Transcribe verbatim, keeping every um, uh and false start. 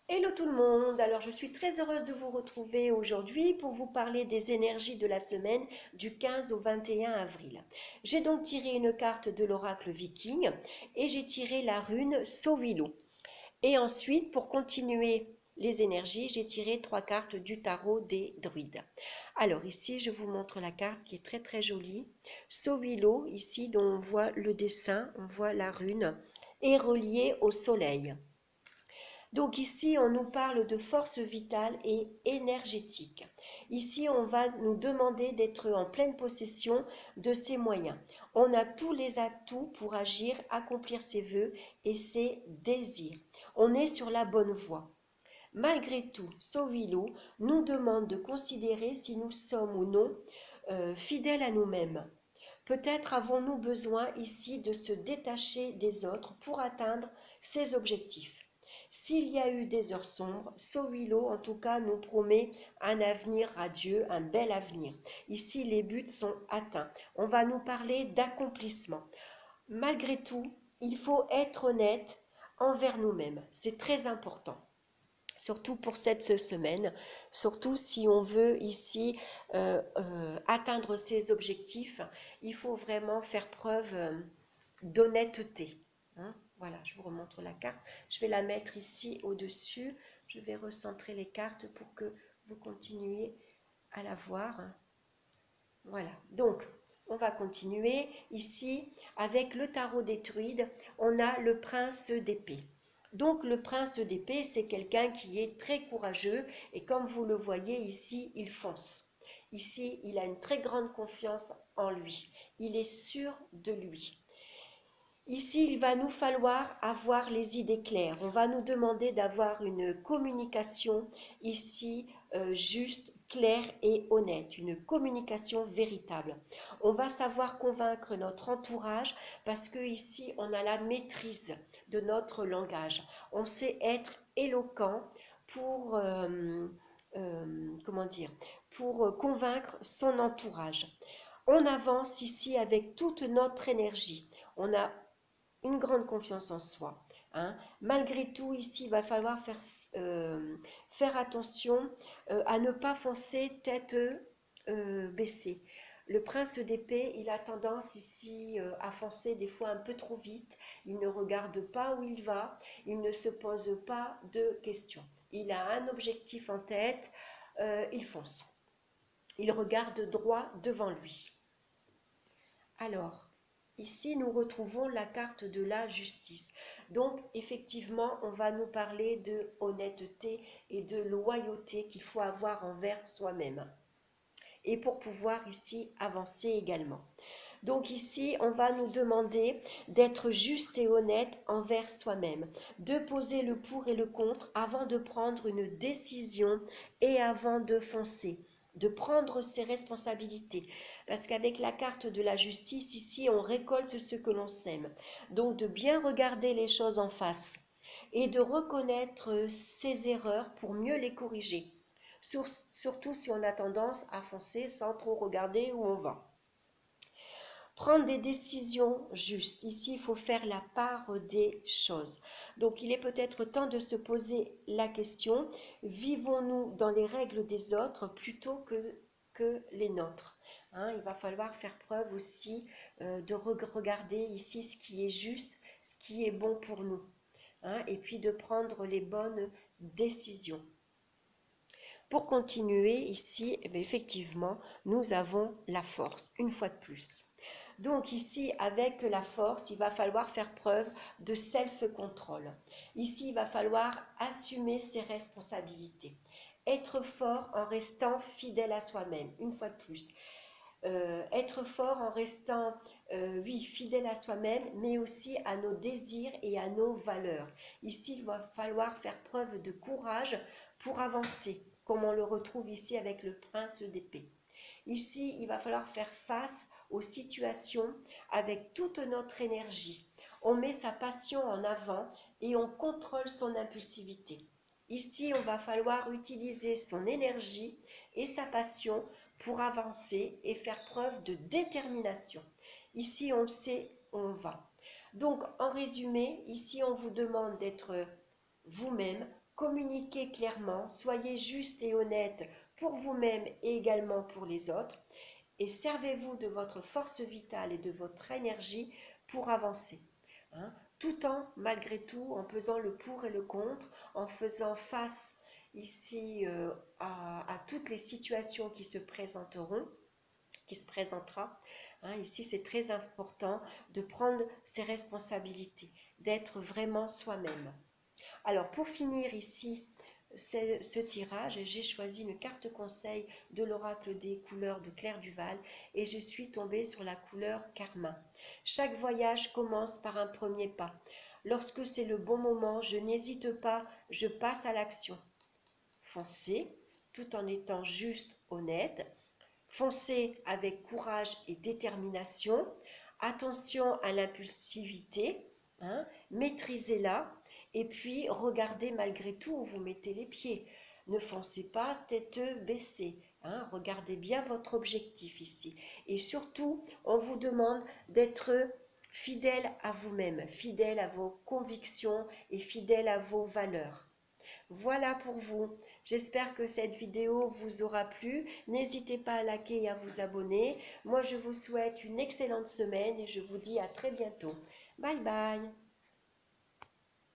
Hello tout le monde, alors je suis très heureuse de vous retrouver aujourd'hui pour vous parler des énergies de la semaine du quinze au vingt et un avril. J'ai donc tiré une carte de l'oracle viking et j'ai tiré la rune Sowilo. Et ensuite, pour continuer les énergies, j'ai tiré trois cartes du tarot des druides. Alors ici, je vous montre la carte qui est très très jolie. Sowilo, ici, dont on voit le dessin, on voit la rune, est reliée au soleil. Donc ici, on nous parle de force vitale et énergétique. Ici, on va nous demander d'être en pleine possession de ses moyens. On a tous les atouts pour agir, accomplir ses vœux et ses désirs. On est sur la bonne voie. Malgré tout, Sowilo nous demande de considérer si nous sommes ou non euh, fidèles à nous-mêmes. Peut-être avons-nous besoin ici de se détacher des autres pour atteindre ses objectifs. S'il y a eu des heures sombres, Sowilo en tout cas nous promet un avenir radieux, un bel avenir. Ici, les buts sont atteints. On va nous parler d'accomplissement. Malgré tout, il faut être honnête envers nous-mêmes. C'est très important. Surtout pour cette semaine, surtout si on veut ici euh, euh, atteindre ses objectifs, il faut vraiment faire preuve euh, d'honnêteté. Hein. Voilà, je vous remontre la carte. Je vais la mettre ici au-dessus. Je vais recentrer les cartes pour que vous continuiez à la voir. Voilà, donc on va continuer ici avec le tarot des druides. On a le prince d'épée. Donc le prince d'épée, c'est quelqu'un qui est très courageux et comme vous le voyez ici, il fonce. Ici, il a une très grande confiance en lui. Il est sûr de lui. Ici, il va nous falloir avoir les idées claires. On va nous demander d'avoir une communication ici euh, juste, claire et honnête, une communication véritable. On va savoir convaincre notre entourage parce que ici, on a la maîtrise de notre langage. On sait être éloquent pour euh, euh, comment dire, pour convaincre son entourage. On avance ici avec toute notre énergie. On a une grande confiance en soi. Hein. Malgré tout, ici, il va falloir faire, euh, faire attention euh, à ne pas foncer tête euh, baissée. Le prince d'épée, il a tendance ici euh, à foncer des fois un peu trop vite. Il ne regarde pas où il va, il ne se pose pas de questions. Il a un objectif en tête, euh, il fonce. Il regarde droit devant lui. Alors, ici, nous retrouvons la carte de la justice. Donc, effectivement, on va nous parler de honnêteté et de loyauté qu'il faut avoir envers soi-même. Et pour pouvoir ici avancer également. Donc ici, on va nous demander d'être juste et honnête envers soi-même, de poser le pour et le contre avant de prendre une décision et avant de foncer, de prendre ses responsabilités. Parce qu'avec la carte de la justice, ici, on récolte ce que l'on sème. Donc de bien regarder les choses en face et de reconnaître ses erreurs pour mieux les corriger. Surtout si on a tendance à foncer sans trop regarder où on va. Prendre des décisions justes. Ici, il faut faire la part des choses. Donc, il est peut-être temps de se poser la question, vivons-nous dans les règles des autres plutôt que, que les nôtres, hein. Il va falloir faire preuve aussi euh, de regarder ici ce qui est juste, ce qui est bon pour nous, hein, et puis de prendre les bonnes décisions. Pour continuer ici, eh bien, effectivement, nous avons la force, une fois de plus. Donc ici, avec la force, il va falloir faire preuve de self-control. Ici, il va falloir assumer ses responsabilités. Être fort en restant fidèle à soi-même, une fois de plus. Euh, être fort en restant, euh, oui, fidèle à soi-même, mais aussi à nos désirs et à nos valeurs. Ici, il va falloir faire preuve de courage pour avancer, comme on le retrouve ici avec le prince d'épée. Ici, il va falloir faire face aux situations avec toute notre énergie. On met sa passion en avant et on contrôle son impulsivité. Ici, on va falloir utiliser son énergie et sa passion pour avancer et faire preuve de détermination. Ici, on le sait, on va. Donc, en résumé, ici, on vous demande d'être vous-même, communiquez clairement, soyez juste et honnête pour vous-même et également pour les autres, et servez-vous de votre force vitale et de votre énergie pour avancer. Hein, tout en, malgré tout, en pesant le pour et le contre, en faisant face ici euh, à, à toutes les situations qui se présenteront, qui se présentera. Hein, ici, c'est très important de prendre ses responsabilités, d'être vraiment soi-même. Alors, pour finir ici ce tirage, j'ai choisi une carte conseil de l'oracle des couleurs de Claire Duval et je suis tombée sur la couleur Carmin. Chaque voyage commence par un premier pas. Lorsque c'est le bon moment, je n'hésite pas, je passe à l'action. Foncez, tout en étant juste, honnête. Foncez avec courage et détermination. Attention à l'impulsivité, hein, maîtrisez-la. Et puis, regardez malgré tout où vous mettez les pieds. Ne foncez pas tête baissée. Hein, regardez bien votre objectif ici. Et surtout, on vous demande d'être fidèle à vous-même, fidèle à vos convictions et fidèle à vos valeurs. Voilà pour vous. J'espère que cette vidéo vous aura plu. N'hésitez pas à liker et à vous abonner. Moi, je vous souhaite une excellente semaine et je vous dis à très bientôt. Bye bye.